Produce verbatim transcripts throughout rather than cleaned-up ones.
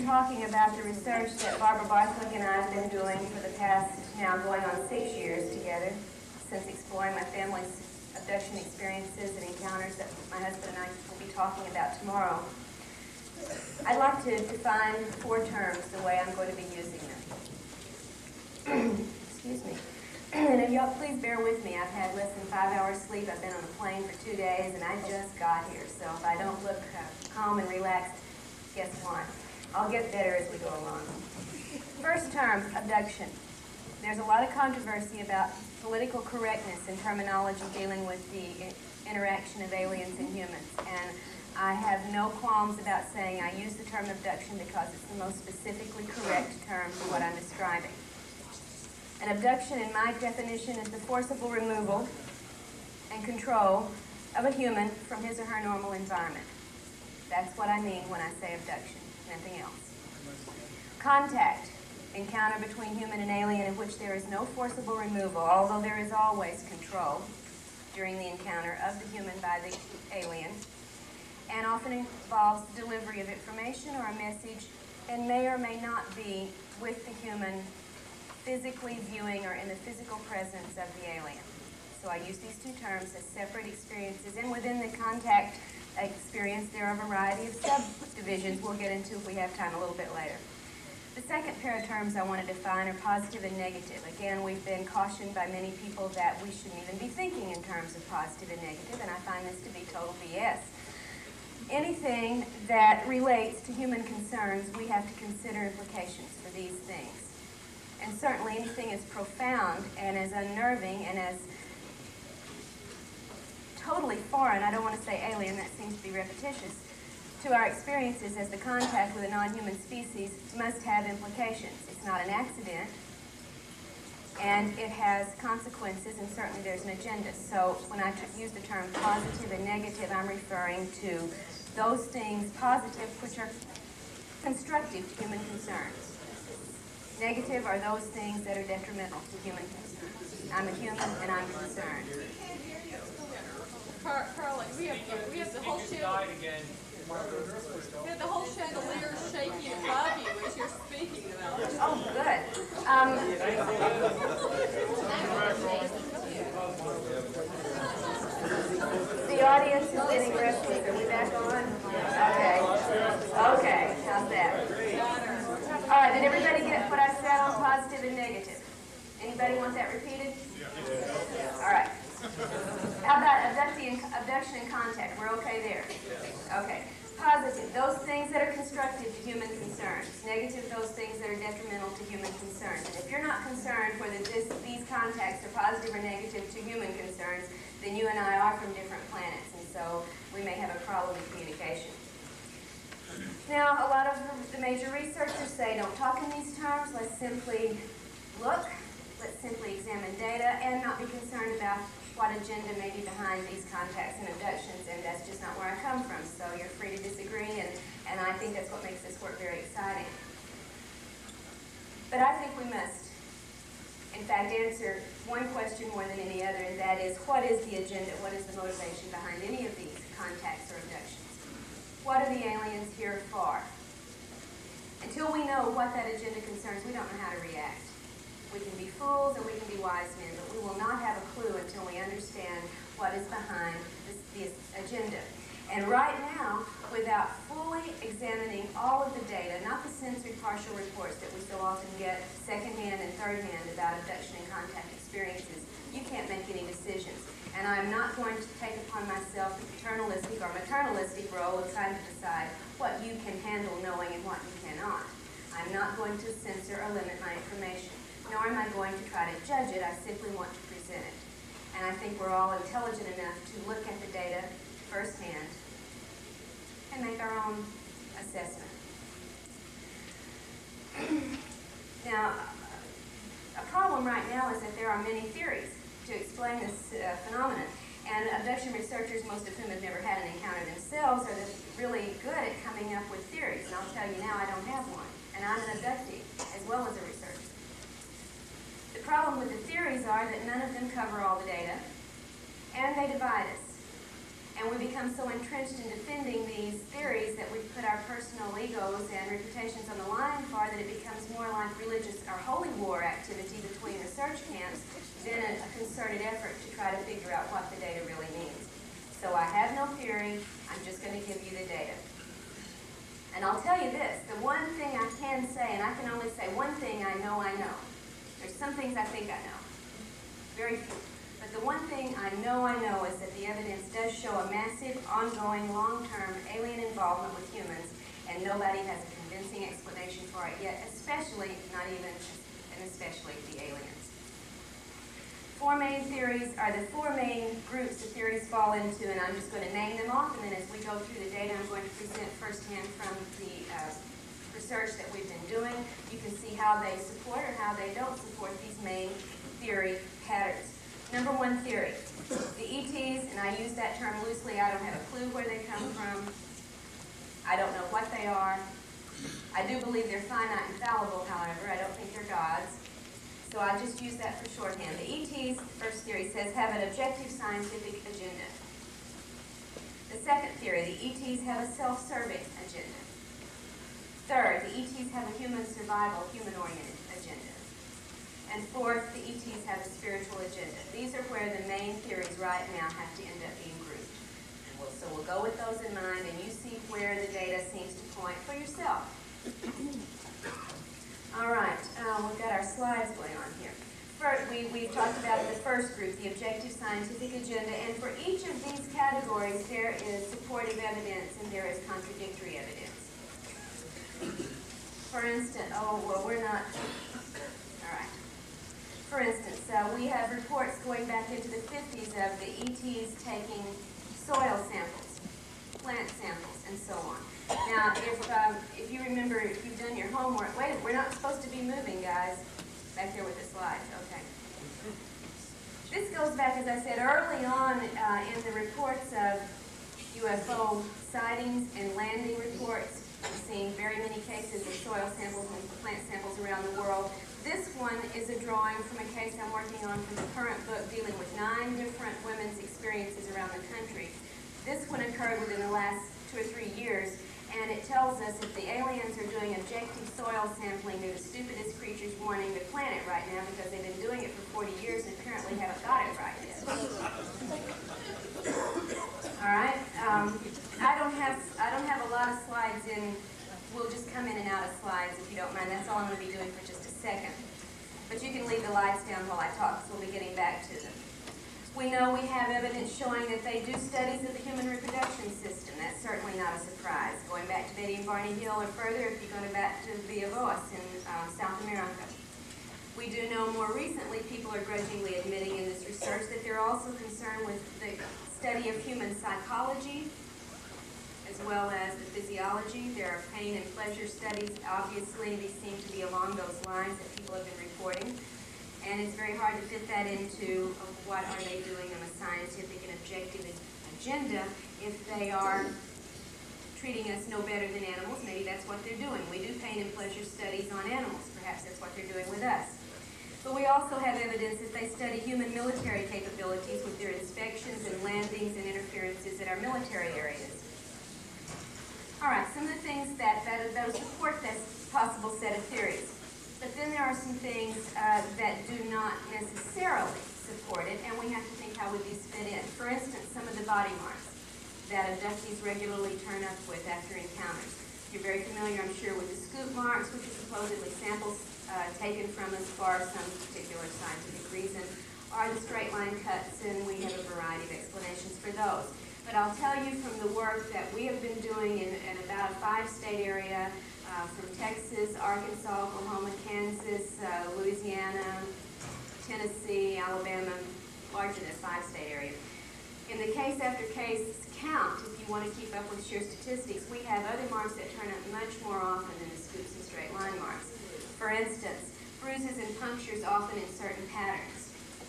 been talking about the research that Barbara Barthwick and I have been doing for the past, now going on six years together, since exploring my family's abduction experiences and encounters that my husband and I will be talking about tomorrow. I'd like to define four terms the way I'm going to be using them. Excuse me. And if y'all please bear with me, I've had less than five hours sleep. I've been on a plane for two days, and I just got here. So if I don't look uh, calm and relaxed, guess why? I'll get better as we go along. First term, abduction. There's a lot of controversy about political correctness and terminology dealing with the interaction of aliens and humans. And I have no qualms about saying I use the term abduction because it's the most specifically correct term for what I'm describing. An abduction, in my definition, is the forcible removal and control of a human from his or her normal environment. That's what I mean when I say abduction, nothing else. Contact, encounter between human and alien in which there is no forcible removal, although there is always control during the encounter of the human by the alien, and often involves the delivery of information or a message, and may or may not be with the human physically viewing or in the physical presence of the alien. So I use these two terms as separate experiences, and within the contact experience there are a variety of subdivisions we'll get into if we have time a little bit later. The second pair of terms I want to define are positive and negative. Again, we've been cautioned by many people that we shouldn't even be thinking in terms of positive and negative, and I find this to be total B S. Anything that relates to human concerns, we have to consider implications for these things. And certainly anything as profound and as unnerving and as totally foreign, I don't want to say alien, that seems to be repetitious, to our experiences as the contact with a non-human species must have implications. It's not an accident, and it has consequences, and certainly there's an agenda. So when I use the term positive and negative, I'm referring to those things, positive, which are constructive to human concerns. Negative are those things that are detrimental to human concerns. I'm a human and I'm concerned. Car Carla, we have we have the whole chandelier. We have the whole chandelier shaking above you as you're speaking about it. Oh, good. Um, the audience is getting restless. Are we back on? Okay. Okay. How's that? All right. Did everybody get what I said on positive and negative? Anybody want that repeated? All right. How about abduction, abduction and contact? We're okay there? Okay. Positive, those things that are constructive to human concerns. Negative, those things that are detrimental to human concerns. And if you're not concerned whether this, these contacts are positive or negative to human concerns, then you and I are from different planets, and so we may have a problem with communication. Now, a lot of the major researchers say don't talk in these terms. Let's simply look. Let's simply examine data and not be concerned about what agenda may be behind these contacts and abductions, and that's just not where I come from, so you're free to disagree, and, and I think that's what makes this work very exciting. But I think we must, in fact, answer one question more than any other, and that is, what is the agenda, what is the motivation behind any of these contacts or abductions? What are the aliens here for? Until we know what that agenda concerns, we don't know how to react. We can be fools or we can be wise men, but we will not have a clue until we understand what is behind this, this agenda. And right now, without fully examining all of the data, not the censored partial reports that we so often get secondhand and thirdhand about abduction and contact experiences, you can't make any decisions. And I'm not going to take upon myself the paternalistic or maternalistic role of trying to decide what you can handle knowing and what you cannot. I'm not going to censor or limit my information. Nor am I going to try to judge it, I simply want to present it. And I think we're all intelligent enough to look at the data firsthand and make our own assessment. Now, a problem right now is that there are many theories to explain this uh, phenomenon. And abduction researchers, most of whom have never had an encounter themselves, are really good at coming up with theories. And I'll tell you now, I don't have one. And I'm an abductee as well as a researcher. The problem with the theories are that none of them cover all the data, and they divide us. And we become so entrenched in defending these theories that we put our personal egos and reputations on the line for that it becomes more like religious or holy war activity between research camps than a, a concerted effort to try to figure out what the data really means. So I have no theory, I'm just going to give you the data. And I'll tell you this, the one thing I can say, and I can only say one thing I know I know. There's some things I think I know. Very few. But the one thing I know I know is that the evidence does show a massive, ongoing, long-term alien involvement with humans, and nobody has a convincing explanation for it yet, especially, not even, and especially the aliens. Four main theories are the four main groups the theories fall into, and I'm just going to name them off, and then as we go through the data, I'm going to present firsthand from the uh, research that we've been doing. You can see how they support or how they don't support these main theory patterns. Number one theory, the E Ts, and I use that term loosely, I don't have a clue where they come from. I don't know what they are. I do believe they're finite and fallible, however. I don't think they're gods. So I just use that for shorthand. The E Ts, first theory, says have an objective scientific agenda. The second theory, the E Ts have a self-serving agenda. Third, the E Ts have a human survival, human-oriented agenda. And fourth, the E Ts have a spiritual agenda. These are where the main theories right now have to end up being grouped. And we'll, so we'll go with those in mind, and you see where the data seems to point for yourself. All right, uh, we've got our slides going on here. First, we, we've talked about the first group, the objective scientific agenda, and for each of these categories, there is supportive evidence and there is contradictory evidence. For instance, oh, well, we're not, all right. For instance, uh, we have reports going back into the fifties of the E Ts taking soil samples, plant samples, and so on. Now, if um, if you remember, if you've done your homework, wait, we're not supposed to be moving, guys. Back there with the slides, okay. This goes back, as I said, early on uh, in the reports of U F O sightings and landing reports. We've seen very many cases of soil samples and plant samples around the world. This one is a drawing from a case I'm working on from the current book dealing with nine different women's experiences around the country. This one occurred within the last two or three years, and it tells us if the aliens are doing objective soil sampling, they're the stupidest creatures wanting the planet right now because they've been doing it for forty years and apparently haven't got it right yet. All right. Um, I don't have I don't have a lot of slides in. We'll just come in and out of slides if you don't mind. That's all I'm going to be doing for just a second. But you can leave the lights down while I talk, so we'll be getting back to them. We know we have evidence showing that they do studies of the human reproduction system. That's certainly not a surprise. Going back to Betty and Barney Hill or further, if you're going back to Villa Voz in um, South America. We do know more recently people are grudgingly admitting in this research that they're also concerned with the study of human psychology, as well as the physiology. There are pain and pleasure studies. Obviously, these seem to be along those lines that people have been reporting. And it's very hard to fit that into uh, what are they doing on a scientific and objective agenda if they are treating us no better than animals. Maybe that's what they're doing. We do pain and pleasure studies on animals. Perhaps that's what they're doing with us. But we also have evidence that they study human military capabilities with their inspections and landings and interferences at our military areas. All right, some of the things that, that, that support this possible set of theories. But then there are some things uh, that do not necessarily support it, and we have to think how would these fit in. For instance, some of the body marks that abductees regularly turn up with after encounters. You're very familiar, I'm sure, with the scoop marks, which are supposedly samples uh, taken from us for some particular scientific reason, or the straight line cuts, and we have a variety of explanations for those. But I'll tell you from the work that we have been doing in, in about a five-state area, uh, from Texas, Arkansas, Oklahoma, Kansas, uh, Louisiana, Tennessee, Alabama, larger than five-state area. In the case after case count, if you want to keep up with sheer statistics, we have other marks that turn up much more often than the scoops and straight line marks. For instance, bruises and punctures often in certain patterns.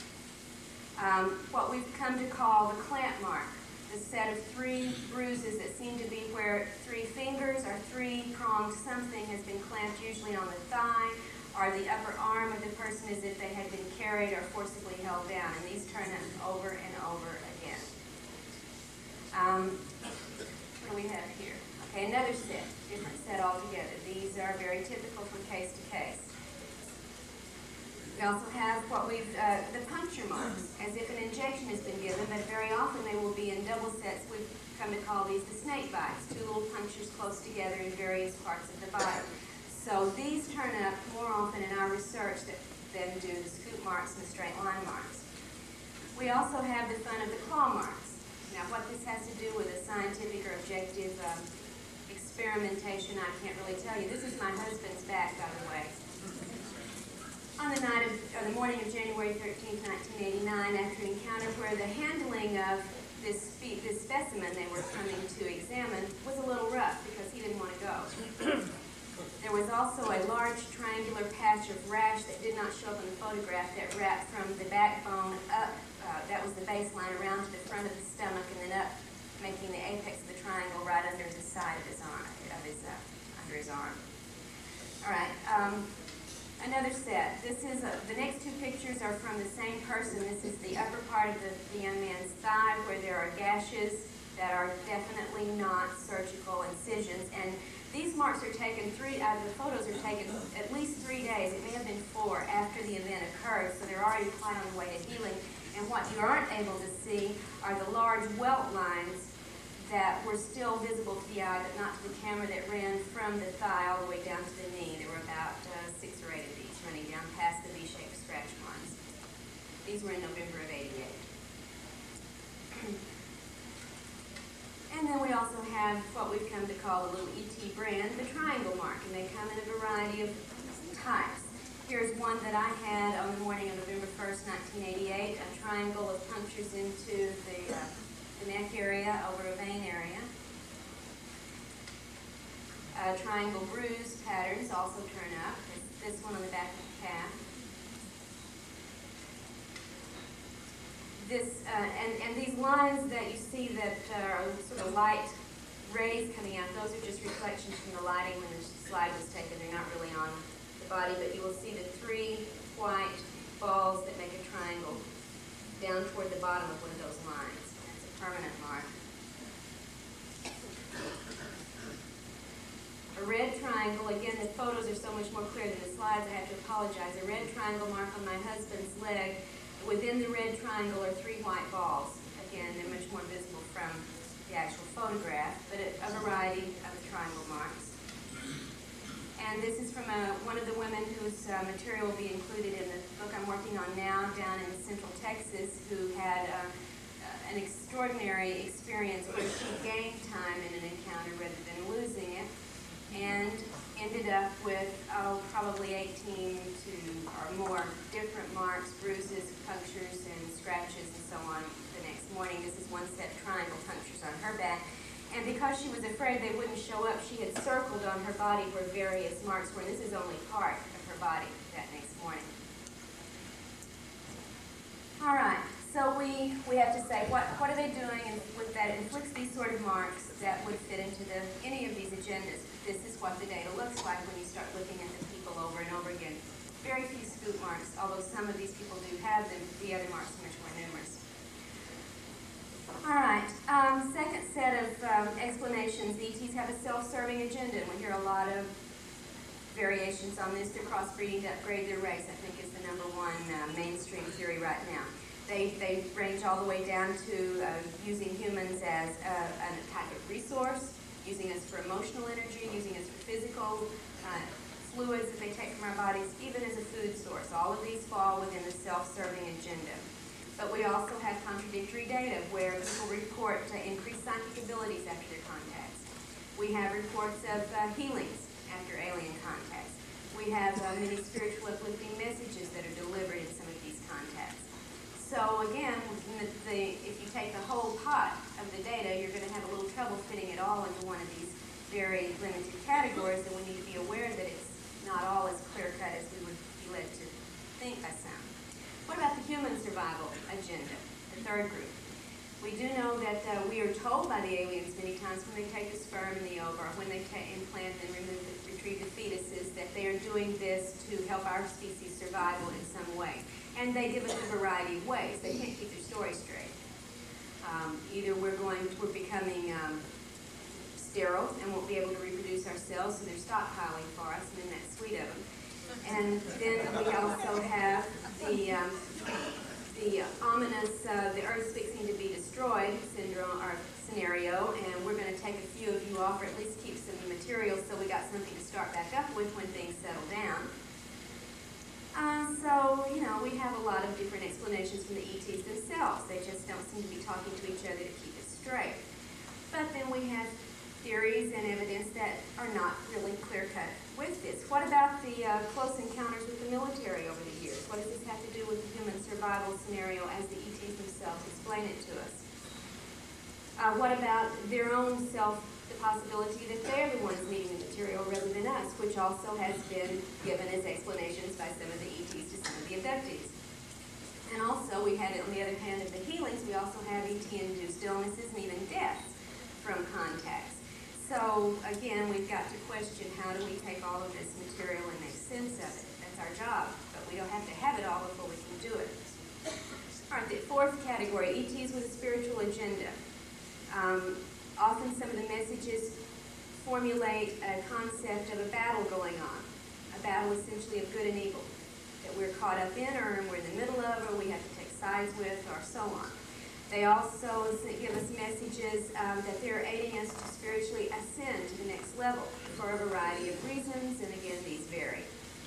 Um, what we've come to call the clamp mark, the set of three bruises that seem to be where three fingers or three-pronged something has been clamped, usually on the thigh or the upper arm of the person as if they had been carried or forcibly held down. And these turn up over and over again. Um, what do we have here? Okay, another set, different set altogether. These are very typical from case to case. We also have what we've, uh, the puncture marks, as if an injection has been given, but very often they will be in double sets. We've come to call these the snake bites, two little punctures close together in various parts of the body. So these turn up more often in our research than do the scoop marks and the straight line marks. We also have the fun of the claw marks. Now what this has to do with a scientific or objective um, experimentation, I can't really tell you. This is my husband's back, by the way. On the night of, or the morning of January thirteenth, nineteen eighty-nine, after an encounter where the handling of this, spe this specimen they were coming to examine was a little rough because he didn't want to go. There was also a large triangular patch of rash that did not show up in the photograph that wrapped from the backbone up, uh, that was the baseline, around to the front of the stomach and then up, making the apex of the triangle right under the side of his arm, of his, uh, under his arm. All right. Um, Another set. This is a, the next two pictures are from the same person. This is the upper part of the, the young man's thigh where there are gashes that are definitely not surgical incisions. And these marks are taken three, uh, the photos are taken at least three days, it may have been four, after the event occurred, so they're already quite on the way to healing. And what you aren't able to see are the large welt lines that were still visible to the eye, but not to the camera, that ran from the thigh all the way down to the knee. There were about uh, six or eight of these running down past the V-shaped scratch marks. These were in November of eighty-eight. And then we also have what we've come to call a little E T brand, the triangle mark, and they come in a variety of types. Here's one that I had on the morning of November first, nineteen eighty-eight, a triangle of punctures into the uh, the neck area over a vein area. Uh, triangle bruise patterns also turn up. This one on the back of the calf. This, uh, and, and these lines that you see that are sort of light rays coming out, those are just reflections from the lighting when the slide was taken. They're not really on the body, but you will see the three white balls that make a triangle down toward the bottom of one of those lines. Permanent mark. A red triangle, again the photos are so much more clear than the slides, I have to apologize. A red triangle mark on my husband's leg. Within the red triangle are three white balls. Again, they're much more visible from the actual photograph, but a, a variety of triangle marks. And this is from a, one of the women whose uh, material will be included in the book I'm working on now, down in Central Texas, who had uh, an extraordinary experience where she gained time in an encounter rather than losing it, and ended up with, oh, probably eighteen to or more different marks, bruises, punctures, and scratches, and so on the next morning. This is one set of triangle punctures on her back. And because she was afraid they wouldn't show up, she had circled on her body where various marks were. This is only part of her body that next morning. All right. So we, we have to say, what, what are they doing and with that inflicts these sort of marks that would fit into the, any of these agendas? This is what the data looks like when you start looking at the people over and over again. Very few scoop marks, although some of these people do have them. The other marks are much more numerous. All right, um, second set of um, explanations. The E Ts have a self-serving agenda, and we hear a lot of variations on this. They're crossbreeding to upgrade their race, I think, is the number one uh, mainstream theory right now. They, they range all the way down to uh, using humans as a, a type of resource, using us for emotional energy, using us for physical uh, fluids that they take from our bodies, even as a food source. All of these fall within the self-serving agenda. But we also have contradictory data where people report uh, increased psychic abilities after their contacts. We have reports of uh, healings after alien contacts. We have uh, many spiritual uplifting messages that are delivered in some of these contacts. So again, the, the, if you take the whole pot of the data, you're going to have a little trouble fitting it all into one of these very limited categories, and we need to be aware that it's not all as clear-cut as we would be led to think by some. What about the human survival agenda, the third group? We do know that uh, we are told by the aliens many times when they take the sperm and the ova, when they implant and remove the, retrieve the fetuses, that they are doing this to help our species survival in some way. And they give us a variety of ways. They can't keep their story straight. Um, either we're going, we're becoming um, sterile and won't be able to reproduce ourselves, so they're stockpiling for us, and then that suite of them. And then we also have the um, the uh, ominous, uh, the Earth's fixing to be destroyed syndrome or scenario, and we're going to take a few of you off, or at least keep some material so we got something to start back up with when things settle down. Uh, so, you know, we have a lot of different explanations from the E Ts themselves. They just don't seem to be talking to each other to keep it straight. But then we have theories and evidence that are not really clear-cut with this. What about the uh, close encounters with the military over the years? What does this have to do with the human survival scenario as the E Ts themselves explain it to us? Uh, what about their own self, the possibility that they're the ones needing the material rather than us, which also has been given as explanations by some of the E Ts to some of the abductees. And also, we had, on the other hand of the healings, we also have E T-induced illnesses and even deaths from contacts. So, again, we've got to question how do we take all of this material and make sense of it. That's our job, but we don't have to have it all before we can do it. All right, the fourth category, E Ts with a spiritual agenda. Um, often some of the messages formulate a concept of a battle going on, a battle essentially of good and evil, that we're caught up in or we're in the middle of or we have to take sides with or so on. They also give us messages um, that they're aiding us to spiritually ascend to the next level for a variety of reasons, and again, these vary.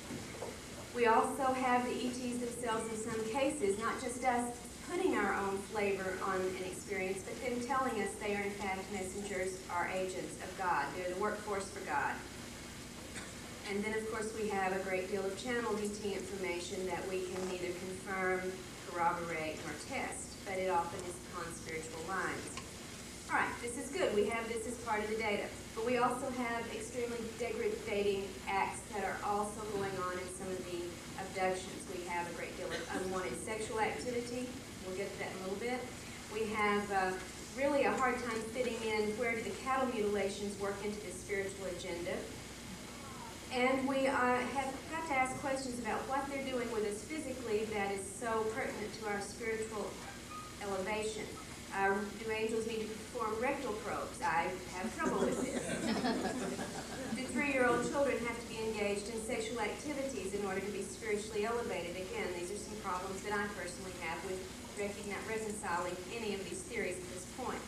We also have the E Ts themselves in some cases, not just us putting our own flavor on an experience, but them telling us they are in fact messengers or agents of God. They're the workforce for God. And then of course we have a great deal of channeled E T information that we can neither confirm, corroborate, nor test, but it often is upon spiritual lines. All right, this is good. We have this as part of the data. But we also have extremely degrading acts that are also going on in some of the abductions. We have a great deal of unwanted sexual activity. We'll get to that in a little bit. We have uh, really a hard time fitting in where do the cattle mutilations work into the spiritual agenda. And we uh, have got to ask questions about what they're doing with us physically that is so pertinent to our spiritual elevation. Uh, do angels need to perform rectal probes? I have trouble with this. Do three-year-old children have to be engaged in sexual activities in order to be spiritually elevated? Again, these are some problems that I personally have with recognizing, reconciling any of these theories at this point.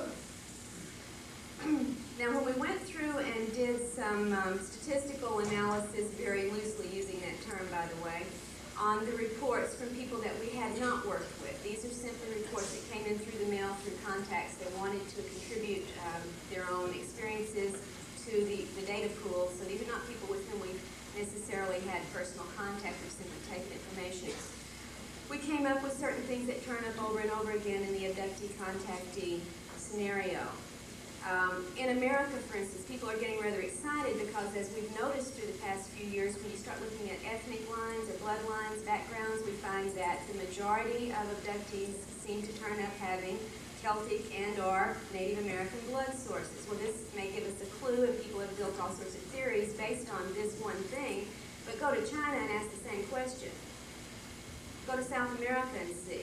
Now, when we went through and did some um, statistical analysis, very loosely using that term, by the way, on the reports from people that we had not worked with. These are simply reports that came in through the mail, through contacts. They wanted to contribute um, their own experiences to the, the data pool. So these are not people with whom we necessarily had personal contact. We've simply taken information. We came up with certain things that turn up over and over again in the abductee-contactee scenario. Um, in America, for instance, people are getting rather excited because, as we've noticed through the past few years, when you start looking at ethnic lines, or bloodlines, backgrounds, we find that the majority of abductees seem to turn up having Celtic and or Native American blood sources. Well, this may give us a clue, and people have built all sorts of theories based on this one thing, but go to China and ask the same question. Go to South America and see.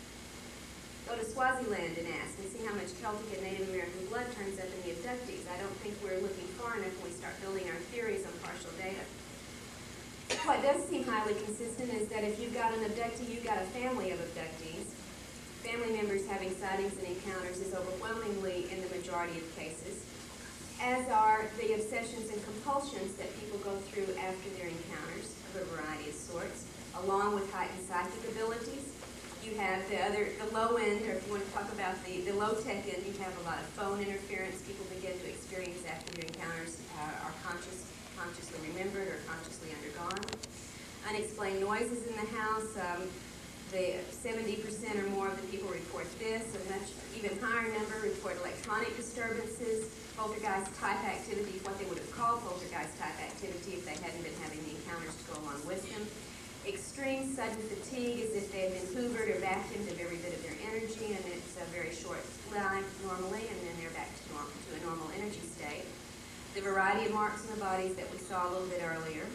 Go to Swaziland and ask and see how much Celtic and Native American blood turns up in the abductees. I don't think we're looking far enough when we start building our theories on partial data. What does seem highly consistent is that if you've got an abductee, you've got a family of abductees. Family members having sightings and encounters is overwhelmingly in the majority of cases, as are the obsessions and compulsions that people go through after their encounters of a variety of sorts, along with heightened psychic abilities. You have the other, the low end, or if you want to talk about the, the low-tech end, you have a lot of phone interference. People begin to experience after their encounters uh, are conscious, consciously remembered or consciously undergone. Unexplained noises in the house. Um, the seventy percent or more of the people report this. A much even higher number report electronic disturbances, poltergeist-type activity, what they would have called poltergeist-type activity if they hadn't been having the encounters to go along with them. Extreme sudden fatigue, as if they have been hoovered or vacuumed of every bit of their energy, and it's a very short life normally, and then they're back to, normal, to a normal energy state. The variety of marks on the bodies that we saw a little bit earlier.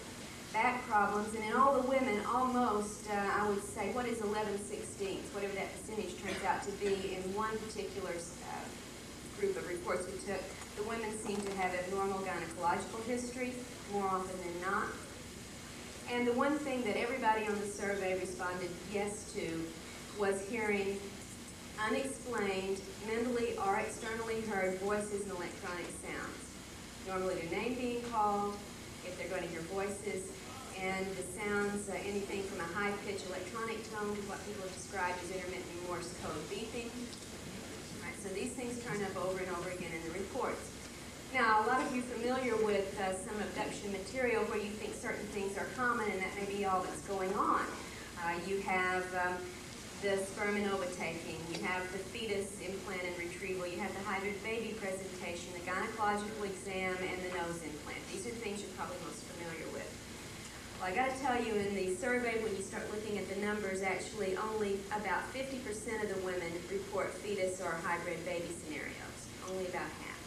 back problems, and in all the women, almost, uh, I would say, what is eleven sixteenths, whatever that percentage turns out to be, in one particular uh, group of reports we took, the women seem to have abnormal gynecological history more often than not. And the one thing that everybody on the survey responded yes to was hearing unexplained, mentally or externally heard voices and electronic sounds. Normally their name being called, if they're going to hear voices, and the sounds, uh, anything from a high-pitched electronic tone to what people have described as intermittent Morse code beeping. Right, so these things turn up over and over again in the reports. Now, a lot of you are familiar with uh, some abduction material where you think certain things are common, and that may be all that's going on. Uh, you have um, the sperm and ova taking, you have the fetus implant and retrieval, you have the hybrid baby presentation, the gynecological exam, and the nose implant. These are things you're probably most familiar with. Well, I got to tell you, in the survey, when you start looking at the numbers, actually only about fifty percent of the women report fetus or hybrid baby scenarios. Only about half.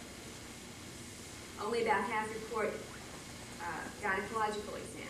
Only about half report uh, gynecological exams.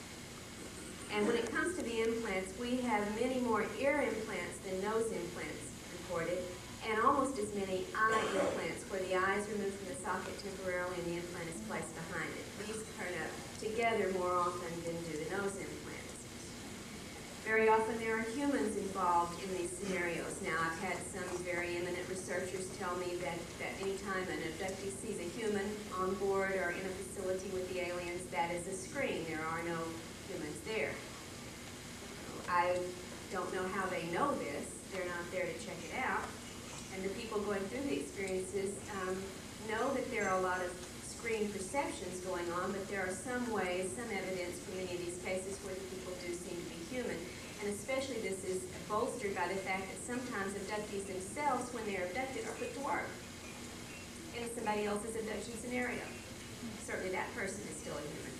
And when it comes to the implants, we have many more ear implants than nose implants reported, and almost as many eye implants where the eye is removed from the socket temporarily and the implant is placed behind it. These turn up together more often than do the nose implants. Very often there are humans involved in these scenarios. Now, I've had some very eminent researchers tell me that, that anytime an abductee sees a human on board or in a facility with the aliens, that is a screen. There are no humans there. I don't know how they know this. They're not there to check it out. And the people going through the experiences um, know that there are a lot of screen perceptions going on, but there are some ways, some evidence from many of these cases where the people do seem to be human. And especially this is bolstered by the fact that sometimes abductees themselves, when they're abducted, are put to work in somebody else's abduction scenario. Certainly that person is still a human.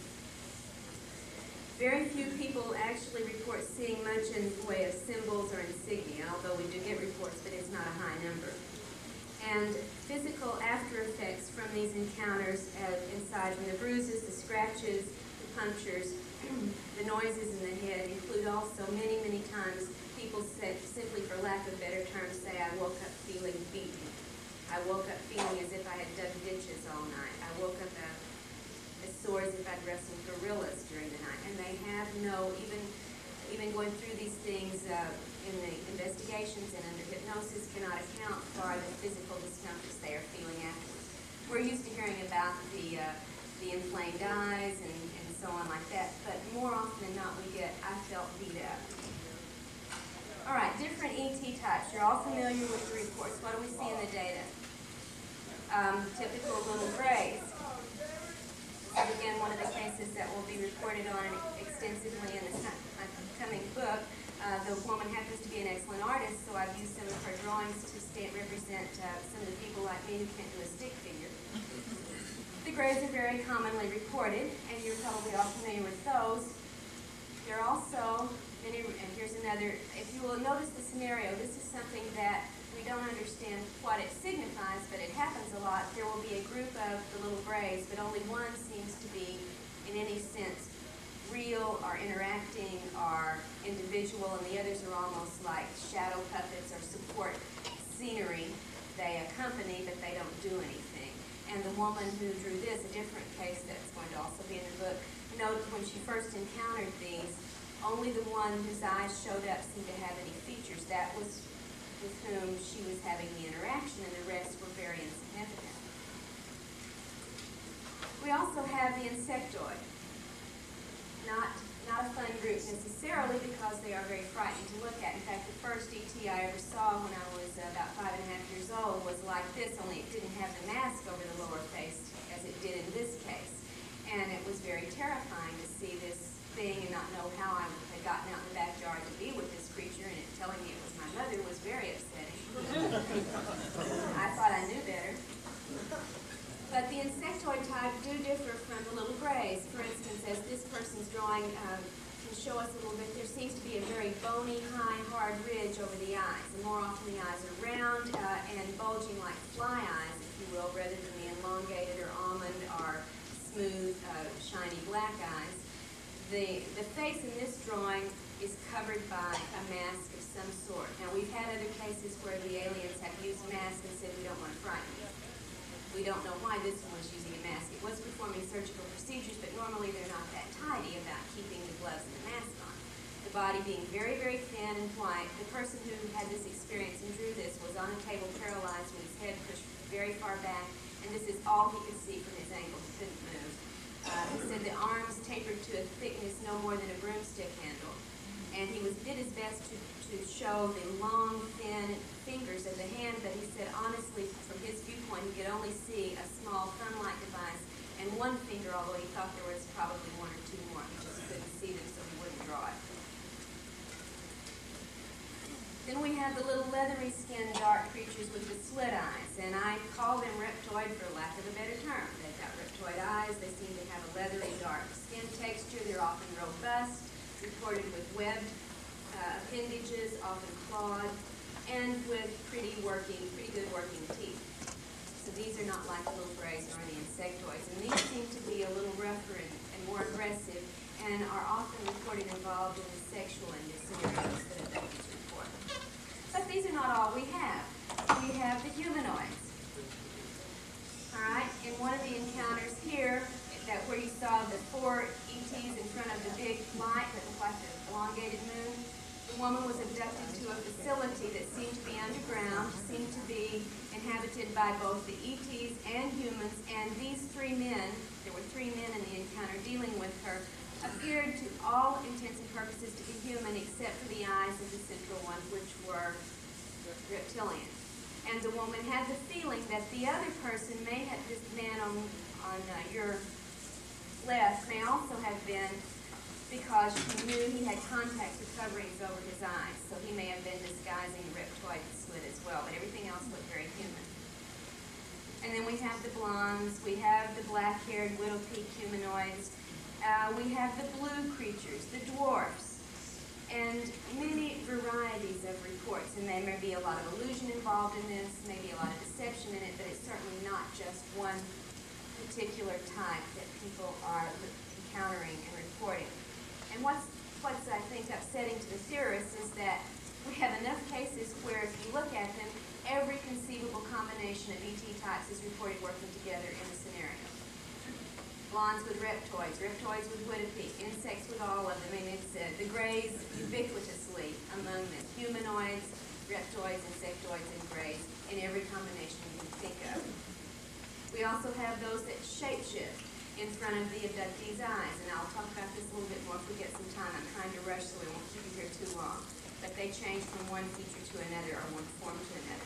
Very few people actually report seeing much in the way of symbols or insignia, although we do get reports, but it's not a high number. And physical after effects from these encounters, uh, aside from the bruises, the scratches, the punctures, the noises in the head, include also many, many times people said, simply for lack of better terms, say, I woke up feeling beaten. I woke up feeling as if I had dug ditches all night. I woke up uh, as sore as if I'd wrestled gorillas during the night. And they have no, even, even going through these things uh, in the investigations and under hypnosis cannot account for the physical discomforts they are feeling afterwards. We're used to hearing about the, uh, the inflamed eyes and, and so on like that, but more often than not we get, I felt beat up. All right, different E T types. You're all familiar with the reports. What do we see in the data? Um, typical little grays. This is again one of the cases that will be reported on extensively in this coming book. Uh, the woman happens to be an excellent artist, so I've used some of her drawings to stand, represent uh, some of the people like me who can't do a stick figure. The grays are very commonly reported, and you're probably all familiar with those. There are also many, and here's another, if you will notice the scenario, this is something that we don't understand what it signifies, but it happens a lot. There will be a group of the little grays, but only one seems to be, in any sense, real or interacting or individual, and the others are almost like shadow puppets or support scenery. They accompany, but they don't do anything. And the woman who drew this, a different case that's going to also be in the book, noted when she first encountered these, only the one whose eyes showed up seemed to have any features. That was with whom she was having the interaction, and the rest were very insignificant. We also have the insectoid. Not, not a fun group necessarily because they are very frightening to look at. In fact, the first E T I ever saw when I was uh, about five and a half years old was like this, only it didn't have the mask over the lower face as it did in this case. And it was very terrifying to see this thing and not know how I had gotten out in the backyard to be with this creature, and it telling me it was my mother was very upsetting. I thought I knew better. But the insectoid type do differ from the little grays. For instance, as this person's drawing um, can show us a little bit, there seems to be a very bony, high, hard ridge over the eyes. And more often the eyes are round uh, and bulging like fly eyes, if you will, rather than the elongated or almond or smooth, uh, shiny black eyes. The, the face in this drawing is covered by a mask of some sort. Now, we've had other cases where the aliens have used masks and said we don't want to frighten you. We don't know why this one was using a mask. It was performing surgical procedures, but normally they're not that tidy about keeping the gloves and the mask on. The body being very, very thin and white. The person who had this experience and drew this was on a table paralyzed with his head pushed very far back, and this is all he could see from his ankle. He couldn't move. Uh, he said the arms tapered to a thickness no more than a broomstick handle. And he was did his best to, to show the long, thin fingers of the hand, but he said honestly, from his viewpoint, he could only see a small thumb-like device and one finger, although he thought there was probably one or two more. He just couldn't see them, so he wouldn't draw it. Then we have the little leathery skinned dark creatures with the slit eyes, and I call them reptoid for lack of a better term. They've got reptoid eyes, they seem to have a leathery dark skin texture, they're often robust, reported with webbed uh, appendages, often clawed, and with pretty working, pretty good working teeth. So these are not like little grays or any insectoids, and these seem to be a little rougher and, and more aggressive, and are often reported involved in the sexual scenarios that abductees report. But these are not all we have. We have the humanoids. All right, in one of the encounters here, that where you saw the four E Ts in front of the big light that looked like the elongated moon, the woman was abducted to a facility that seemed to be underground, seemed to be inhabited by both the E Ts and humans, and these three men, there were three men in the encounter dealing with her, appeared to all intents and purposes to be human except for the eyes of the central ones, which were reptilian. And the woman had the feeling that the other person may have, this man on, on uh, your left may also have been because she knew he had contacts with coverings over his eyes, so he may have been disguising a reptoid slit as well, but everything else looked very human. And then we have the blondes, we have the black-haired widow-peak humanoids, uh, we have the blue creatures, the dwarfs, and many varieties of reports, and there may be a lot of illusion involved in this, maybe a lot of deception in it, but it's certainly not just one particular type that people are encountering and reporting. And what's, what's I think upsetting to the theorists is that we have enough cases where if you look at them, every conceivable combination of E T types is reported working together in a scenario. Blondes with reptoids, reptoids with widow-peak, insects with all of them. I mean, it's uh, the grays ubiquitously among them. Humanoids, reptoids, insectoids, and grays in every combination you can think of. We also have those that shapeshift in front of the abductee's eyes, and I'll talk about this a little bit more if we get some time. I'm trying to rush so we won't keep you here too long. But they change from one feature to another or one form to another.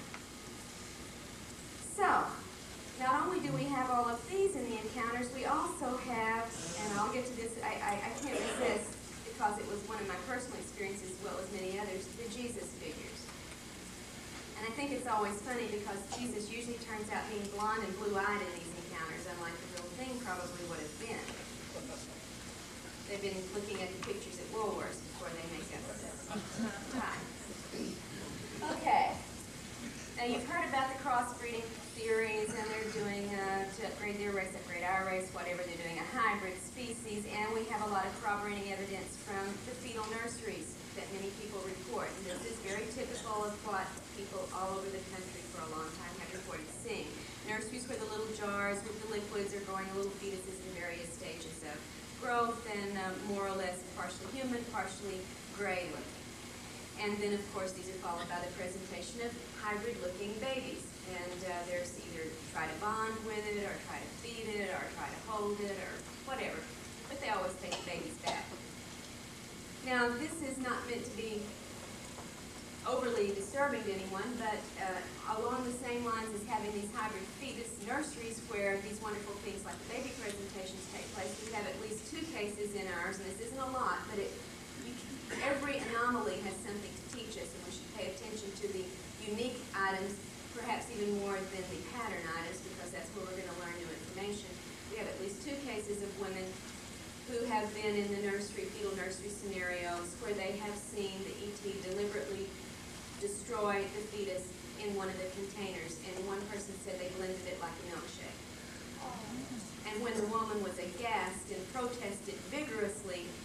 So, not only do we have all of these in the encounters, we also have, and I'll get to this, I, I, I can't resist because it was one of my personal experiences as well as many others, the Jesus figures. And I think it's always funny because Jesus usually turns out being blonde and blue-eyed in these encounters, unlike the real thing probably would have been. They've been looking at the pictures at Woolworths before they make up the time. Okay. Now you've heard about the crossbreeding theories, and they're doing, uh, to upgrade their race, upgrade our race, whatever, they're doing a hybrid species, and we have a lot of corroborating evidence from the fetal nurseries that many people report. And this is very typical of what people all over the country for a long time have reported seeing. Nurseries where the little jars with the liquids are growing little fetuses in various stages of growth and um, more or less partially human, partially gray looking. And then, of course, these are followed by the presentation of hybrid-looking babies. And uh, there's either try to bond with it, or try to feed it, or try to hold it, or whatever. But they always take the babies back. Now, this is not meant to be overly disturbing to anyone, but uh, along the same lines as having these hybrid fetus nurseries where these wonderful things like the baby presentations take place, we have at least two cases in ours, and this isn't a lot, but it, you, every anomaly has something to teach us, and we should pay attention to the unique items, perhaps even more than the pattern items, because that's where we're going to learn new information. We have at least two cases of women who have been in the nursery, fetal nursery scenarios where they have seen the E T deliberately destroy the fetus in one of the containers, and one person said they blended it like a milkshake. And when the woman was aghast and protested vigorously the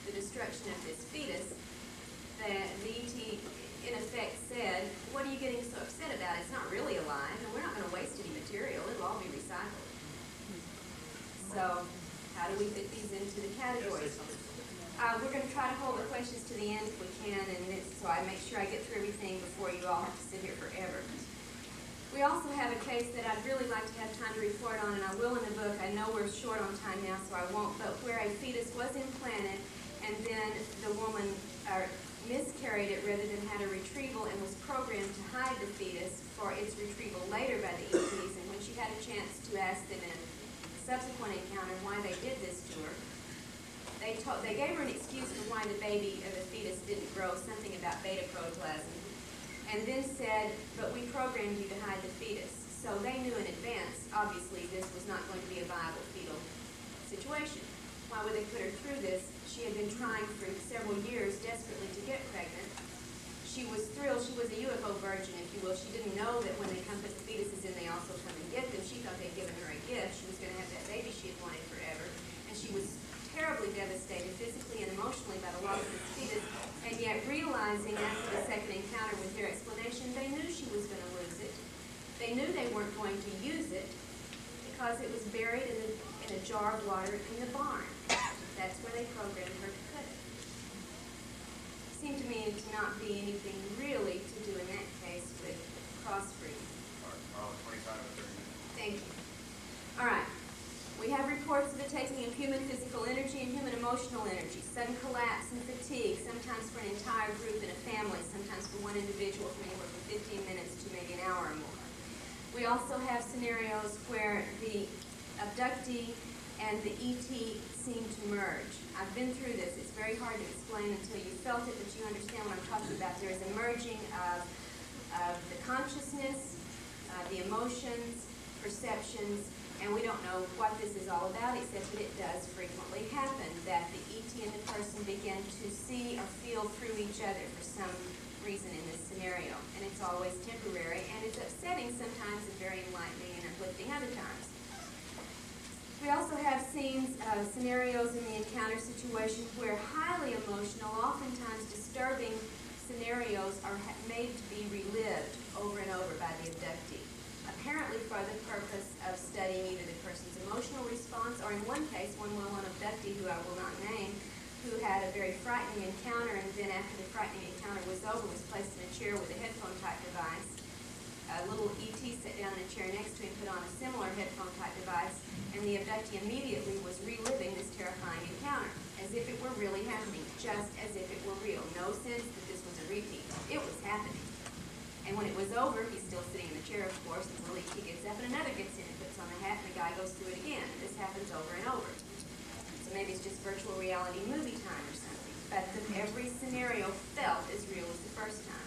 destruction of this fetus, that the E T in effect said, what are you getting so upset about? It's not really alive, and we're not going to waste any material. It'll all be recycled. So how do we fit these into the categories? Uh, we're going to try to hold the questions to the end if we can, and it's, so I make sure I get through everything before you all have to sit here forever. We also have a case that I'd really like to have time to report on, and I will in the book. I know we're short on time now, so I won't, but where a fetus was implanted, and then the woman uh, miscarried it rather than had a retrieval and was programmed to hide the fetus for its retrieval later by the E Ts, and when she had a chance to ask them in a subsequent encounter why they did this to her, they told, they gave her an excuse for why the baby or the fetus didn't grow, something about beta protoplasm, and then said, but we programmed you to hide the fetus. So they knew in advance, obviously, this was not going to be a viable fetal situation. Why would they put her through this? She had been trying for several years desperately to get pregnant. She was thrilled. She was a U F O virgin, if you will. She didn't know that when they come put the fetuses in, they also come and get them. She thought they'd given her a gift. She was going to have that baby she had wanted forever. And she was terribly devastated physically and emotionally by the loss of this fetus. And yet realizing after the second encounter with their explanation, they knew she was going to lose it. They knew they weren't going to use it because it was buried in a, in a jar of water in the barn. That's where they programmed her to put it. Seemed to me to not be anything really to do in that case with crossbreeding. All right, twenty-five or thirty minutes. Thank you. All right. We have reports of the taking of human physical energy and human emotional energy, sudden collapse and fatigue, sometimes for an entire group in a family, sometimes for one individual from anywhere from fifteen minutes to maybe an hour or more. We also have scenarios where the abductee and the E T seem to merge. I've been through this. It's very hard to explain until you felt it, but you understand what I'm talking about. There is a merging of, of the consciousness, uh, the emotions, perceptions, and we don't know what this is all about, except that it does frequently happen, that the E T and the person begin to see or feel through each other for some reason in this scenario. And it's always temporary, and it's upsetting sometimes and very enlightening and uplifting other times. We also have scenes, uh, scenarios in the encounter situation where highly emotional, oftentimes disturbing scenarios are made to be relived over and over by the abductee, apparently for the purpose of studying either the person's emotional response, or in one case, one well-known abductee who I will not name, who had a very frightening encounter, and then after the frightening encounter was over, was placed in a chair with a headphone-type device. A little E T sat down in a chair next to him, put on a similar headphone-type device, and the abductee immediately was reliving this terrifying encounter, as if it were really happening, just as if it were real. No sense that this was a repeat. It was happening. And when it was over, he's still sitting in the chair, of course, until the E T gets up and another gets in and puts on the hat, and the guy goes through it again. This happens over and over. So maybe it's just virtual reality movie time or something. But the, every scenario felt as real as the first time.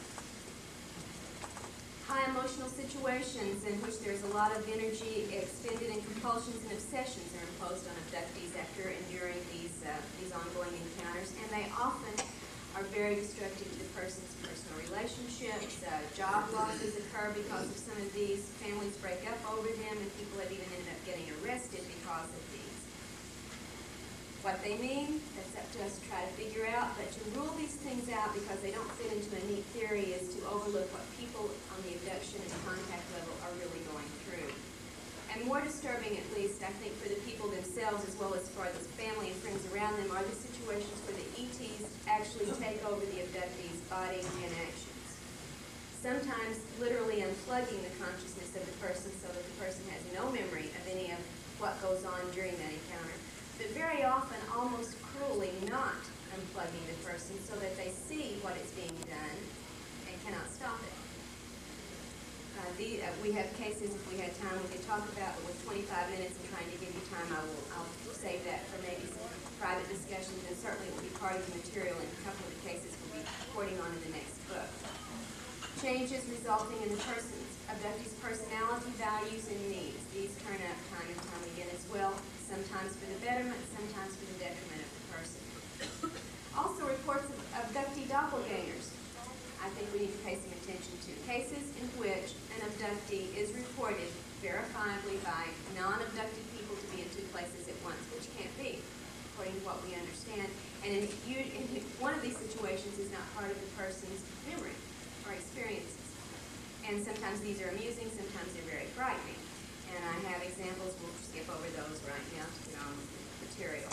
High emotional situations in which there's a lot of energy expended and compulsions and obsessions are imposed on abductees after enduring these, uh, these ongoing encounters, and they often are very destructive to the person's personal relationships. Uh, job losses occur because of some of these. Families break up over them, and people have even ended up getting arrested because of these. What they mean, that's up to us to try to figure out, but to rule these things out because they don't fit into a neat theory is to overlook what people on the abduction and contact level are really going through. And more disturbing, at least, I think, for the people themselves as well as for the family and friends around them, are the situations where the E Ts actually take over the abductee's body and actions. Sometimes literally unplugging the consciousness of the person so that the person has no memory of any of what goes on during that encounter. But very often, almost cruelly, not unplugging the person so that they see what is being done and cannot stop it. Uh, the, uh, we have cases, if we had time, we could talk about, but with twenty-five minutes and trying to give you time, I will I'll save that for maybe some private discussions, and certainly it will be part of the material in a couple of the cases we'll be reporting on in the next book. Changes resulting in the person's abductee's personality, values, and needs. These turn up time and time again as well, sometimes for the betterment, sometimes for the detriment of the person. Also, reports of abductee doppelgangers. I think we need to pay some attention to cases in which an abductee is reported verifiably by non-abducted people to be in two places at once, which can't be, according to what we understand. And And, in, you, in one of these situations is not part of the person's memory or experiences. And sometimes these are amusing, sometimes they're very frightening. And I have examples, we'll skip over those right now to get on with the material.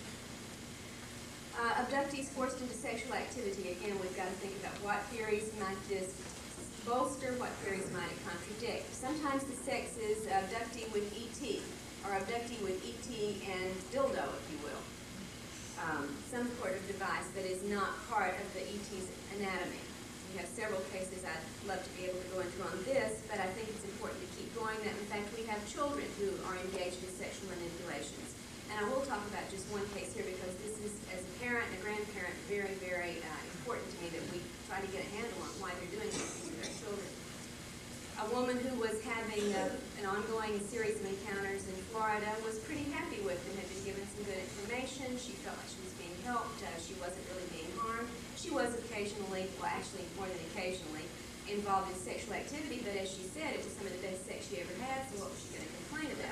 Uh, abductees forced into sexual activity. Again, we've got to think about what theories might this bolster, what theories might it contradict. Sometimes the sex is abductee with E T, or abductee with E T and dildo, if you will. Um, some sort of device that is not part of the E T's anatomy. We have several cases I'd love to be able to go into on this, but I think it's important to keep going. That in fact, we have children who are engaged in sexual manipulations. And I will talk about just one case here because this is, as a parent and a grandparent, very, very uh, important to me that we try to get a handle on why they're doing these things with their children. A woman who was having a, an ongoing series of encounters in Florida was pretty happy with them, had been given some good information. She felt like she was being helped. Uh, she wasn't really being harmed. She was occasionally, well actually more than occasionally, involved in sexual activity, but as she said, it was some of the best sex she ever had, so what was she going to complain about?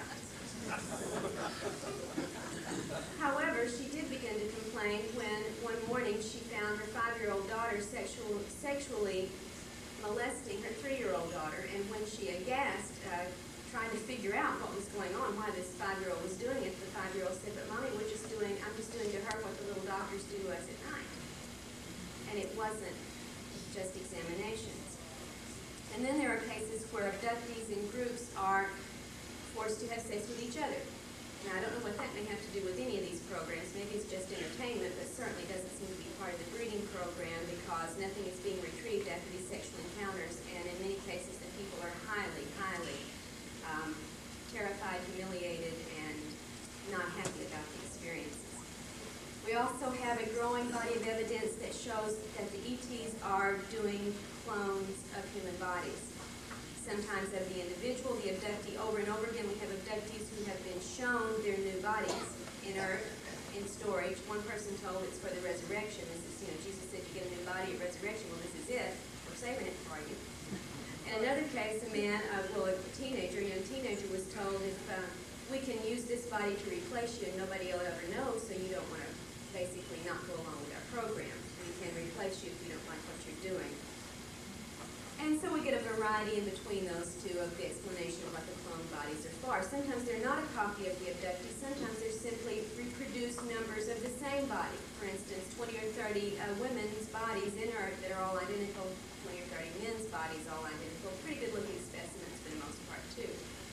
However, she did begin to complain when one morning she found her five-year-old daughter sexual, sexually molesting her three-year-old daughter, and when she, aghast, uh, trying to figure out what was going on, why this five-year-old was doing it, the five-year-old said, but Mommy, we're just doing, I'm just doing to her what the little doctors do to us at night. And it wasn't just examinations. And then there are cases where abductees in groups are forced to have sex with each other. Now, I don't know what that may have to do with any of these programs. Maybe it's just entertainment, but certainly doesn't seem to be part of the breeding program because nothing is being retrieved after these sexual encounters, and in many cases the people are highly, highly um, terrified, humiliated, and not happy about the experiences. We also have a growing body of evidence that shows that the E Ts are doing clones of human bodies. Sometimes of the individual, the abductee, over and over again, we have abductees who have been shown their new bodies in earth, in storage. One person told it's for the resurrection. This is, you know, Jesus said you get a new body at resurrection. Well, this is it. We're saving it for you. In another case, a man, uh, well, a teenager, a young teenager was told if uh, we can use this body to replace you and nobody will ever know, so you don't want to basically not go along with our program. We can replace you if you don't like what you're doing. And so we get a variety in between those two of the explanation of what the clone bodies are for. Sometimes they're not a copy of the abductee. Sometimes they're simply reproduced numbers of the same body. For instance, twenty or thirty uh, women's bodies in Earth that are all identical, twenty or thirty men's bodies all identical. Pretty good looking specimens for the most part, too.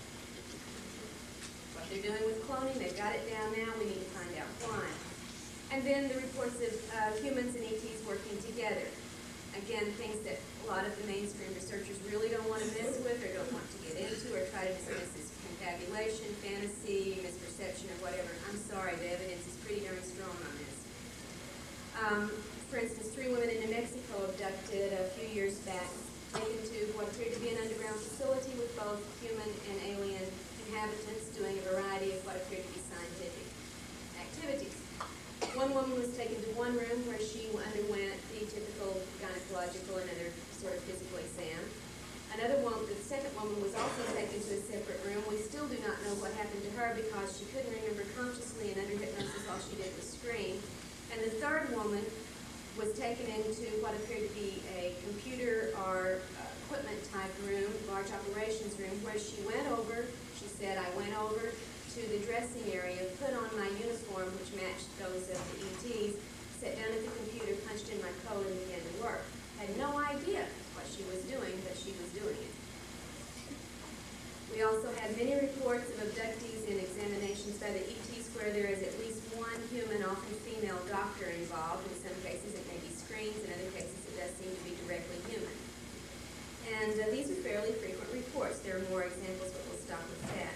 What they're doing with cloning, they've got it down now. We need to find out why. And then the reports of uh, humans and E Ts working together. Again, things that a lot of the mainstream researchers really don't want to mess with or don't want to get into or try to dismiss as confabulation, fantasy, misperception, or whatever. I'm sorry, the evidence is pretty darn strong on this. Um, for instance, three women in New Mexico abducted a few years back, taken to what appeared to be an underground facility with both human and alien inhabitants doing a variety of what appeared to be scientific activities. One woman was taken to one room where she underwent the typical gynecological and other sort of physical exam. Another woman, the second woman, was also taken to a separate room. We still do not know what happened to her because she couldn't remember consciously, and under hypnosis all she did was scream. And the third woman was taken into what appeared to be a computer or uh, equipment type room, large operations room, where she went over, she said, I went over to the dressing area, put on my uniform, which matched those of the E Ts, sat down at the computer, punched in my code, and began to work. Had no idea what she was doing, but she was doing it. We also had many reports of abductees in examinations by the E Ts where there is at least one human, often female, doctor involved. In some cases it may be screens, in other cases it does seem to be directly human. And uh, these are fairly frequent reports. There are more examples, but we'll stop with that.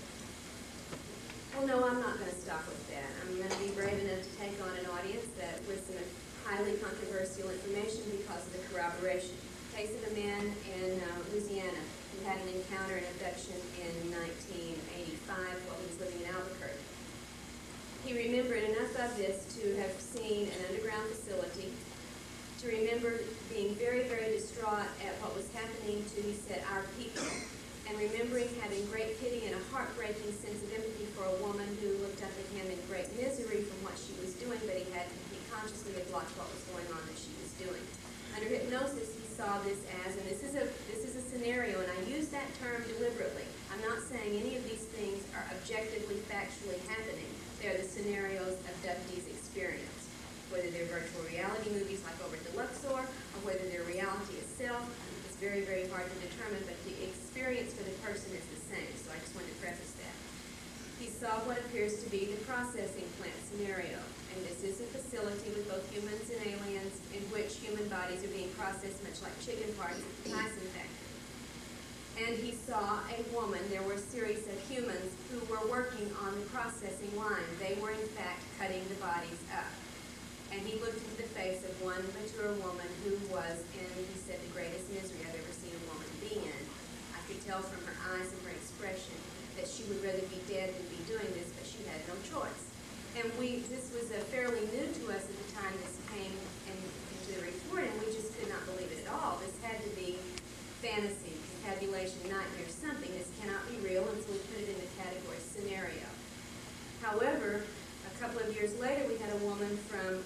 Well, no, I'm not going to stop with that. I'm going to be brave enough to take on an audience that with some highly controversial information because of the corroboration. Case of a man in uh, Louisiana who had an encounter and abduction in nineteen eighty-five while he was living in Albuquerque. He remembered enough of this to have seen an underground facility, to remember being very, very distraught at what was happening to, he said, our people. And remembering having great pity and a heartbreaking sense of empathy for a woman who looked up at him in great misery from what she was doing, but he had complete consciously had blocked what was going on that she was doing. Under hypnosis, he saw this as, and this is a this is a scenario, and I use that term deliberately. I'm not saying any of these things are objectively, factually happening. They're the scenarios abductees experience. Whether they're virtual reality movies like over at the Luxor, or whether they're reality itself, it's very, very hard to determine, but the experience for the person is the same. So I just wanted to preface that. He saw what appears to be the processing plant scenario. And this is a facility with both humans and aliens in which human bodies are being processed much like chicken parts at the Tyson factory. And he saw a woman, there were a series of humans who were working on the processing line. They were in fact cutting the bodies up. And he looked into the face of one mature woman who was in, he said, the greatest misery I've ever seen a woman be in. I could tell from her eyes and her expression that she would rather be dead than be doing this, but she had no choice. And we, this was uh, fairly new to us at the time this came in, into the report, and we just could not believe it at all. This had to be fantasy, confabulation, nightmare, something. This cannot be real, and so we put it in the category scenario. However, a couple of years later, we had a woman from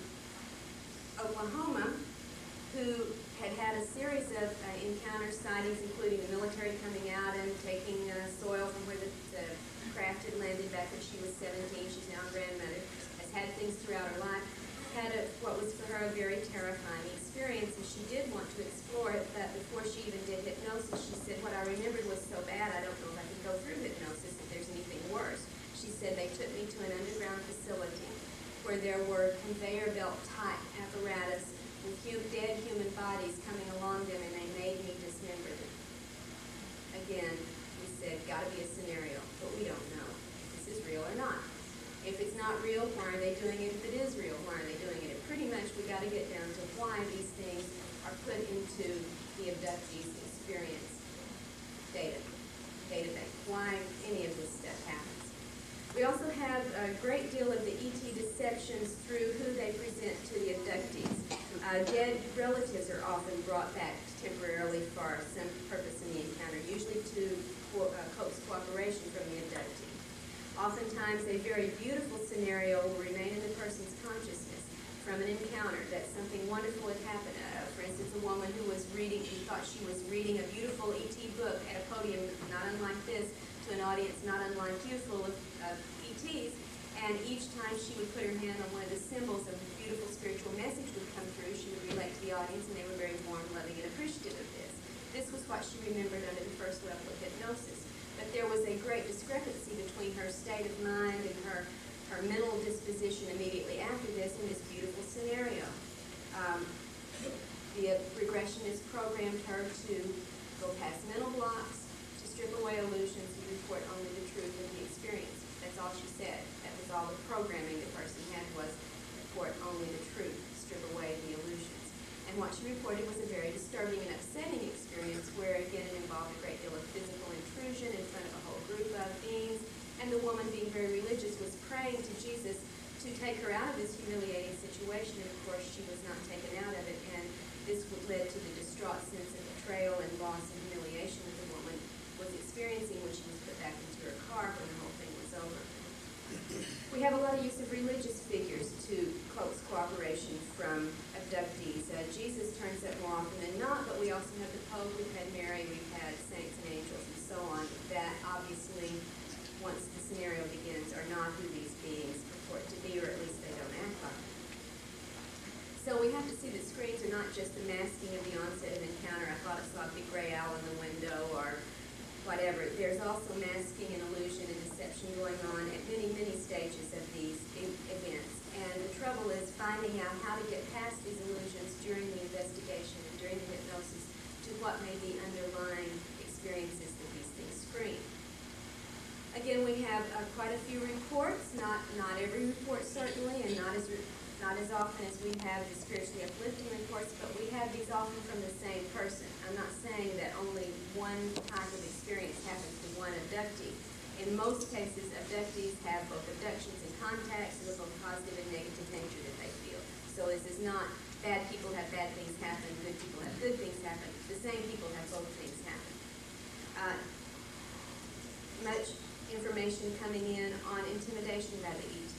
Oklahoma who had had a series of uh, encounter sightings, including the military coming out and taking uh, soil from where the, the craft had landed back when she was seventeen. She's now a grandmother, has had things throughout her life, had a, what was for her a very terrifying experience, and she did want to explore it, but before she even did hypnosis, she said, what I remembered was so bad, I don't know if I can go through hypnosis if there's anything worse. She said, they took me to an underground facility where there were conveyor belt type apparatus with hu dead human bodies coming along them, and they made me dismember them. Again, we said, got to be a scenario, but we don't know if this is real or not. If it's not real, why are they doing it? If it is real, why are they doing it? And pretty much we got to get down to why these things are put into the abductees' experience data, database, why any of this stuff happens. We also have a great deal of the E T deceptions through who they present to the abductees. Uh, dead relatives are often brought back temporarily for some purpose in the encounter, usually to co uh, coax cooperation from the abductee. Oftentimes, a very beautiful scenario will remain in the person's consciousness from an encounter that something wonderful had happened. Uh, for instance, a woman who was reading, who thought she was reading a beautiful E T book at a podium, not unlike this, to an audience not unlike you, full of uh, E Ts, and each time she would put her hand on one of the symbols of a beautiful spiritual message would come through, she would relate to the audience, and they were very warm, loving, and appreciative of this. This was what she remembered under the first level of hypnosis. But there was a great discrepancy between her state of mind and her, her mental disposition immediately after this in this beautiful scenario. Um, the uh, regressionist programmed her to go past mental blocks, to strip away illusions, and report only the truth of the experience. That's all she said. That was all the programming the person had, was report only the truth, strip away the illusions. And what she reported was a very disturbing and upsetting experience where, again, it involved a great deal of physical intrusion in front of a whole group of beings. And the woman, being very religious, was praying to Jesus to take her out of this humiliating situation. And, of course, she was not taken out of it. And this led to the distraught sense of betrayal and loss and humiliation that the woman was experiencing when she was put back into her car when the whole thing was over. We have a lot of use of religious figures to coax cooperation from abductees. Uh, Jesus turns up more often than not, but we also have the Pope, we've had Mary, we've had saints and angels and so on, that obviously, once the scenario begins, are not who these beings purport to be, or at least they don't act like it. So we have to see that screens are not just the masking of the onset of encounter. I thought I saw a big gray owl in the window, or whatever. There's also masking and illusion and deception going on at many, many stages of these events. And the trouble is finding out how to get past these illusions during the investigation and during the hypnosis to what may be underlying experiences that these things screen. Again, we have uh, quite a few reports, not not every report certainly, and not as not as often as we have the spiritually uplifting reports, but we have these often from the same person. I'm not saying that only one type of experience happens to one abductee. In most cases, abductees have both abductions and contacts of both positive and negative nature that they feel. So this is not bad people have bad things happen, good people have good things happen. The same people have both things happen. Uh, much information coming in on intimidation by the E Ts.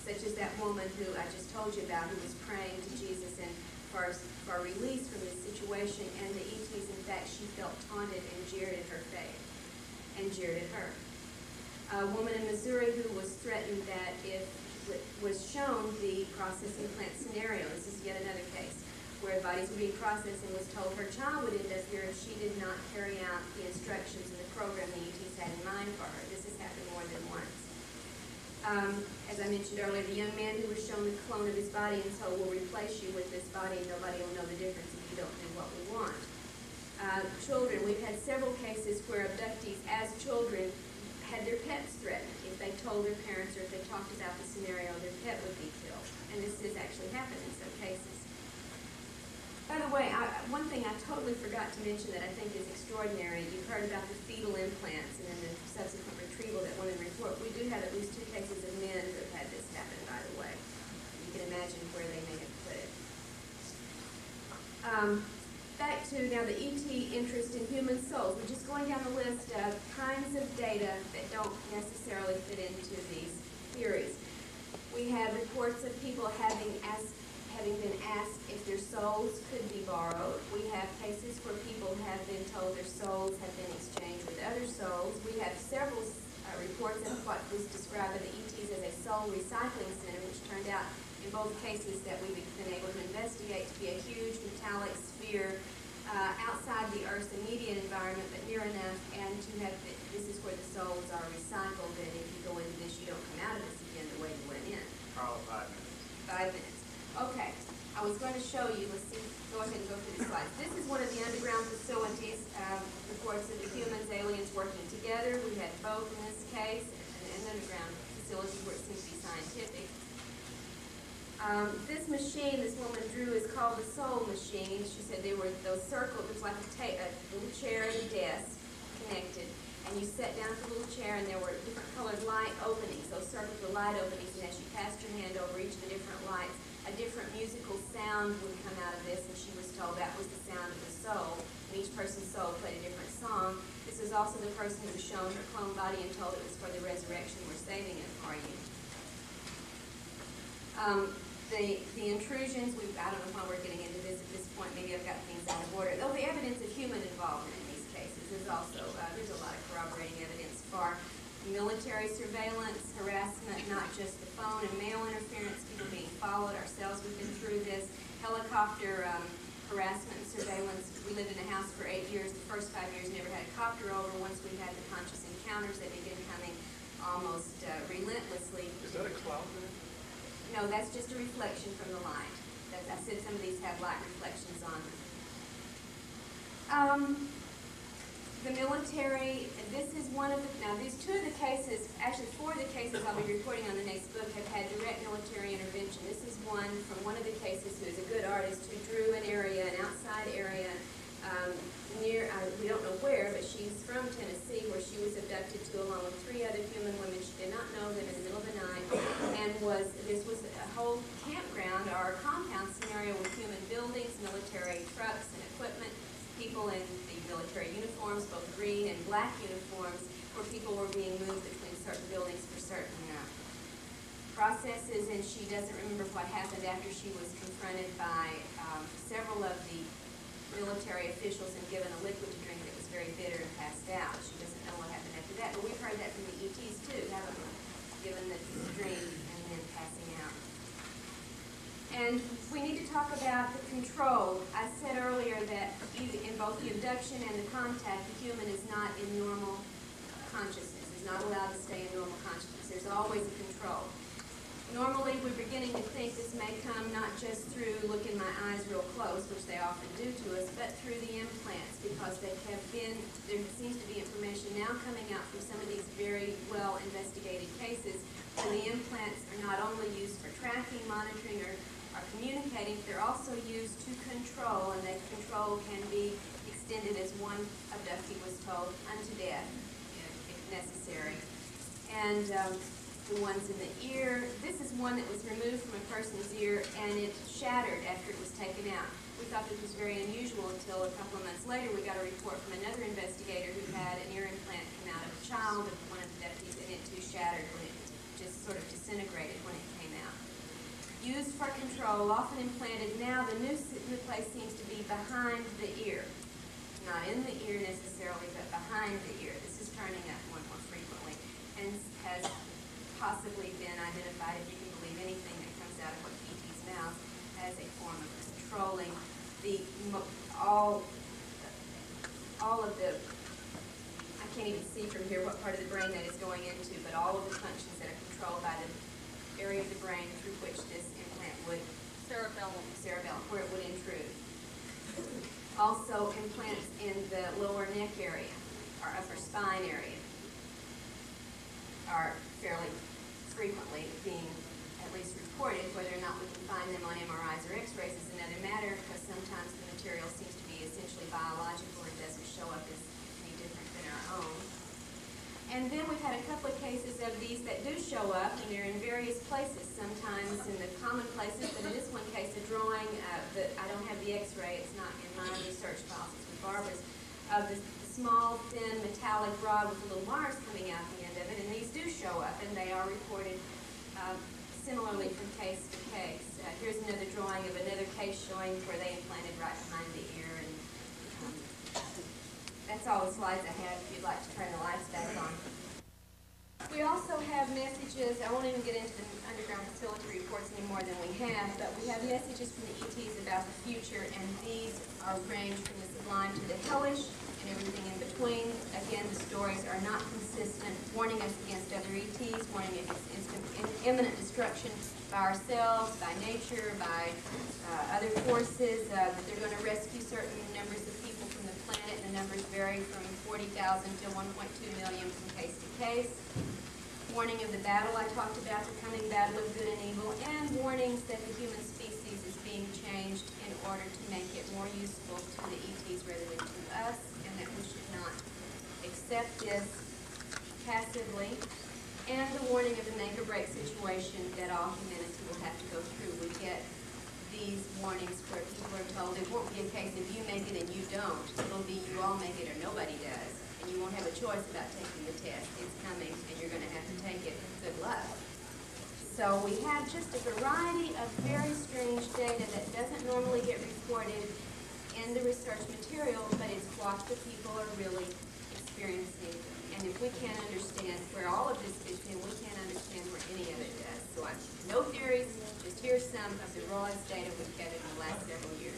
such as that woman who I just told you about, who was praying to Jesus and for, for release from this situation, and the E Ts, in fact, she felt taunted and jeered at her faith, and jeered at her. A woman in Missouri who was threatened that if was shown the processing plant scenario, this is yet another case, where bodies were being processed and was told her child would end up here if she did not carry out the instructions in the program the E Ts had in mind for her. This has happened more than once. Um, as I mentioned earlier, the young man who was shown the clone of his body and told, we'll replace you with this body and nobody will know the difference if you don't do what we want. Uh, children, we've had several cases where abductees as children had their pets threatened. If they told their parents or if they talked about the scenario, their pet would be killed. And this has actually happened in some cases. By the way, I, one thing I totally forgot to mention that I think is extraordinary, you've heard about the fetal implants and then the subsequent retrieval that went in the report. We do have at least two cases of men who have had this happen, by the way. You can imagine where they may have put it. Um, back to now the E T interest in human souls. We're just going down the list of kinds of data that don't necessarily fit into these theories. We have reports of people having asked having been asked if their souls could be borrowed. We have cases where people have been told their souls have been exchanged with other souls. We have several uh, reports of what was described by the E Ts as a soul recycling center, which turned out in both cases that we've been able to investigate to be a huge metallic sphere uh, outside the Earth's immediate environment, but near enough, and to have the, this is where the souls are recycled, and if you go into this, you don't come out of this again the way you went in. Carl, five minutes. Five minutes. Okay, I was going to show you, let's see, go ahead and go through the slides. This is one of the underground facilities, um, reports of the humans, aliens working together. We had both in this case, and an underground facility where it seems to be scientific. Um, this machine this woman drew is called the soul machine. She said they were those circles, it was like a, ta a little chair and a desk connected. And you sat down at the little chair and there were different colored light openings. Those circles were light openings, and as you passed your hand over each of the different lights, a different musical sound would come out of this, and she was told that was the sound of the soul. And each person's soul played a different song. This is also the person who was shown her clone body and told it was for the resurrection. We're saving it for you. Um, the, the intrusions, we I don't know why we're getting into this at this point. Maybe I've got things out of order. Though the evidence of human involvement in these cases is also, uh, there's a lot of corroborating evidence for military surveillance, harassment, not just the phone and mail interference, people being followed. Ourselves, we've been through this. Helicopter um, harassment and surveillance. We lived in a house for eight years. The first five years never had a copter over. Once we had the conscious encounters, they began coming almost uh, relentlessly. Is that a cloud there? No, that's just a reflection from the light. That's, I said some of these have light reflections on them. Um, The military, this is one of the, now these two of the cases, actually four of the cases I'll be reporting on the next book have had direct military intervention. This is one from one of the cases who is a good artist who drew an area, an outside area um, near, uh, we don't know where, but she's from Tennessee where she was abducted to along with three other human women. She did not know them in the middle of the night, and was, this was a whole campground or a compound scenario with human buildings, military trucks and equipment, people in the military uniforms, both green and black uniforms, where people were being moved between certain buildings for certain uh, processes, and she doesn't remember what happened after she was confronted by um, several of the military officials and given a liquid to drink that was very bitter and passed out. She doesn't know what happened after that, but we've heard that from the E Ts too, haven't we? Given the drink and then passing out. And we need to talk about the control. I said earlier that in both the abduction and the contact, the human is not in normal consciousness, is not allowed to stay in normal consciousness. There's always a control. Normally, we're beginning to think this may come not just through looking my eyes real close, which they often do to us, but through the implants, because they have been, there seems to be information now coming out from some of these very well investigated cases where the implants are not only used for tracking, monitoring, or are communicating, they're also used to control, and that control can be extended, as one abductee was told, unto death, if, if necessary. And um, the ones in the ear, this is one that was removed from a person's ear, and it shattered after it was taken out. We thought this was very unusual until a couple of months later we got a report from another investigator who had an ear implant come out of a child of one of the abductees, and it too shattered when it just sort of disintegrated when it came out. used for control, often implanted. Now the new, new place seems to be behind the ear. Not in the ear necessarily, but behind the ear. This is turning up more and more frequently and has possibly been identified, if you can believe anything that comes out of what E T's mouth, as a form of controlling the all all of the, I can't even see from here what part of the brain that is going into, but all of the functions that are controlled by the area of the brain through which this implant would, Cerebellum. cerebellum, where it would intrude. Also, implants in the lower neck area, or upper spine area, are fairly frequently being at least reported. Whether or not we can find them on M R Is or X-rays is another matter, because sometimes the material seems to be essentially biological and doesn't show up as any different than our own. And then we've had a couple of cases of these that do show up, and they're in various places, sometimes in the common places, but in this one case, a drawing, uh, that I don't have the X-ray, it's not in my research files, it's with Barbara's, of the, the small, thin, metallic rod with little wires coming out the end of it, and these do show up, and they are reported uh, similarly from case to case. Uh, here's another drawing of another case showing where they implanted right behind the ear, and um, that's all the slides I have if you'd like to turn the lights back on. We also have messages, I won't even get into the underground facility reports any more than we have, but we have messages from the E Ts about the future, and these are ranged from the sublime to the hellish and everything in between. Again, the stories are not consistent, warning us against other E Ts, warning against instant, imminent destruction by ourselves, by nature, by uh, other forces, uh, that they're going to rescue certain numbers of people from the planet. The numbers vary from forty thousand to one point two million from case to case. Warning of the battle I talked about, the coming battle of good and evil, and warnings that the human species is being changed in order to make it more useful to the E Ts rather than to us, and that we should not accept this passively. And the warning of the make or break situation that all humanity will have to go through. We get these warnings where people are told it won't be a case of you make it and you don't. It'll be you all make it or nobody does. And you won't have a choice about taking the test. It's coming and you're going to have to take it. Good luck. So we have just a variety of very strange data that doesn't normally get reported in the research material, but it's what the people are really experiencing. And if we can't understand where all of this fits in, we can't understand where any of it does. So I have no theories, just here's some of the rawest data we've gathered in the last several years.